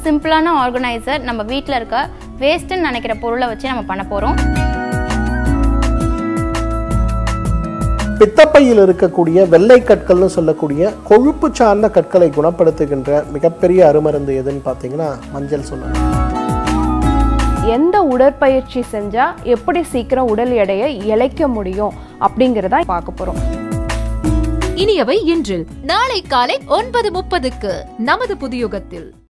சிம்பிளான ஆர்கனைசர் நம்ம வீட்டில் இருக்க வேஸ்ட்டுன்னு நினைக்கிற பொருளை வச்சு நம்ம பண்ண போகிறோம். பித்தப்பையில் இருக்கக்கூடிய வெள்ளை கற்கள்னு சொல்லக்கூடிய கொழுப்பு சார்ந்த கற்களை குணப்படுத்துகின்ற மிகப்பெரிய அருமருந்து எதுன்னு பார்த்தீங்கன்னா மஞ்சள் சொல்லலாம். எந்த உடற்பயிற்சி செஞ்சா எப்படி சீக்கிரம் உடல் எடையை இழைக்க முடியும் அப்படிங்கிறத பார்க்க போறோம். இனியவை இன்றில் நாளை காலை 9:30க்கு நமது புதியுகத்தில்.